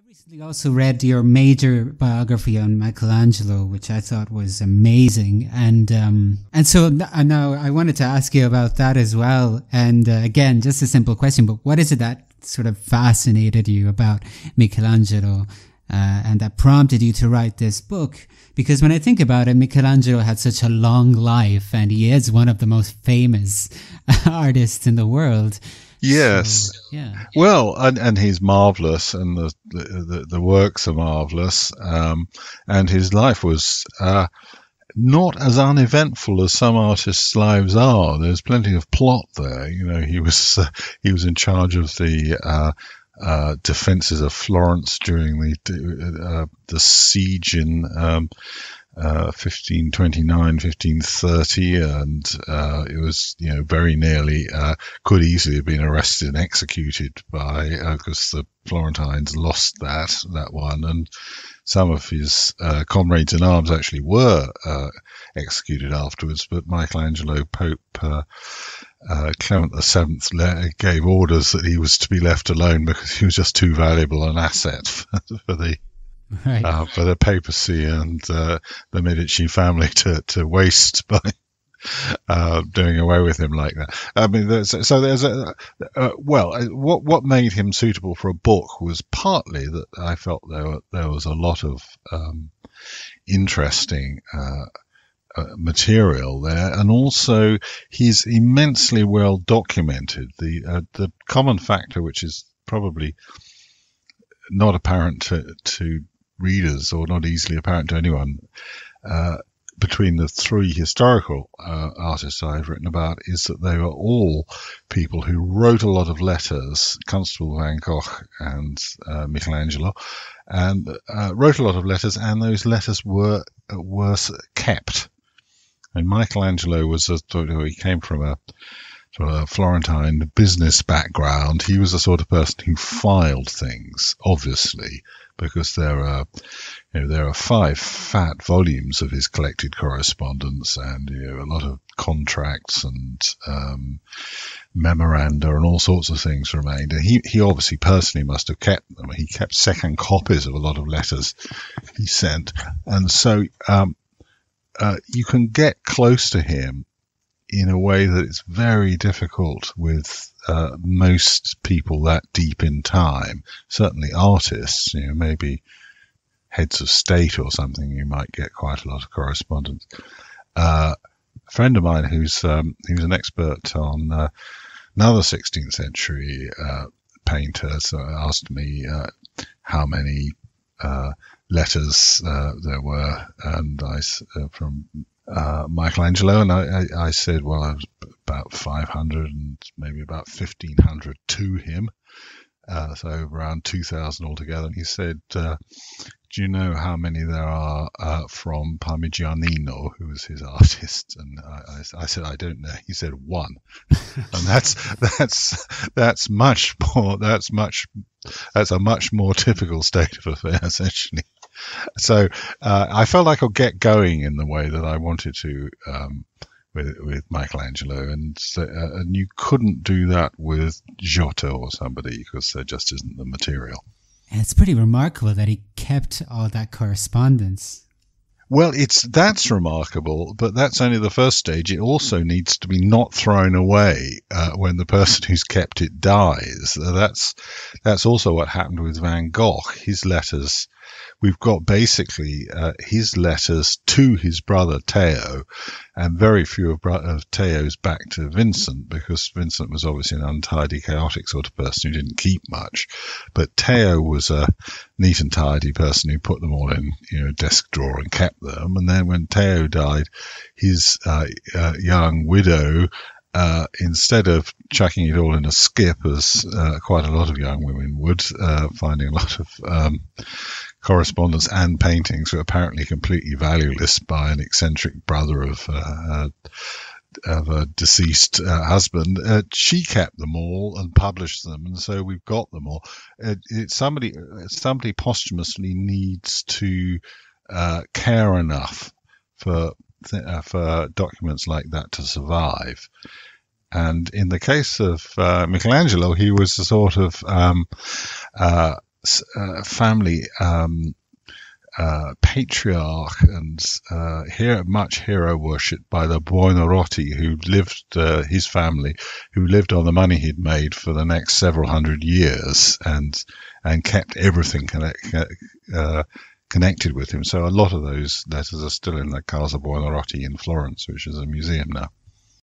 Recently also read your major biography on Michelangelo, which I thought was amazing, and so now I wanted to ask you about that as well. And again, just a simple question, but what is it that sort of fascinated you about Michelangelo, and that prompted you to write this book? Because when I think about it, Michelangelo had such a long life, and he is one of the most famous artists in the world. Yes. So, yeah. Well, and he's marvelous, and the works are marvelous, and his life was not as uneventful as some artists' lives are. There's plenty of plot there. You know, he was in charge of the defences of Florence during the siege in 1529, 1530, and it was, very nearly could easily have been arrested and executed because the Florentines lost that one, and some of his comrades in arms actually were executed afterwards. But Michelangelo, Pope Clement VII, gave orders that he was to be left alone because he was just too valuable an asset for the papacy and the Medici family to waste by doing away with him like that. I mean, what made him suitable for a book was partly that I felt there was a lot of interesting material there, and also he's immensely well documented. The common factor, which is probably not apparent to readers, or not easily apparent to anyone, between the three historical artists I've written about, is that they were all people who wrote a lot of letters, Constable van Gogh and Michelangelo, and wrote a lot of letters, and those letters were kept. And Michelangelo he came from a sort of Florentine business background. He was the sort of person who filed things, obviously, because there are 5 fat volumes of his collected correspondence, and a lot of contracts and memoranda and all sorts of things remained. And he obviously personally must have kept them. He kept second copies of a lot of letters he sent, and so you can get close to him in a way that it's very difficult with most people that deep in time. Certainly artists, maybe heads of state or something, you might get quite a lot of correspondence. A friend of mine he was an expert on another 16th century painter, so asked me how many letters there were, and from Michelangelo, and I said, well, I was about 500 and maybe about 1,500 to him, so around 2,000 altogether. And he said, do you know how many there are from Parmigianino, who was his artist? And I said, I don't know. He said 1, and that's much more. That's a much more typical state of affairs, actually. So I felt I could get going in the way that I wanted to with Michelangelo, and you couldn't do that with Giotto or somebody, because there just isn't the material. And it's pretty remarkable that he kept all that correspondence. Well, that's remarkable, but that's only the first stage. It also needs to be not thrown away when the person who's kept it dies. That's also what happened with Van Gogh. His letters, we've got basically his letters to his brother Theo, and very few of Theo's back to Vincent, because Vincent was obviously an untidy, chaotic sort of person who didn't keep much. But Theo was a neat and tidy person who put them all in a desk drawer and kept them. And then when Theo died, his young widow, instead of chucking it all in a skip, as quite a lot of young women would, finding a lot of correspondence and paintings were apparently completely valueless by an eccentric brother of a deceased husband, she kept them all and published them, and so we've got them all. Somebody posthumously needs to care enough for documents like that to survive. And in the case of Michelangelo, he was a sort of family patriarch and much hero worshipped by the Buonarroti, who lived his family, who lived on the money he'd made for the next several hundred years, and kept everything connected with him. So a lot of those letters are still in the Casa Buonarroti in Florence, which is a museum now.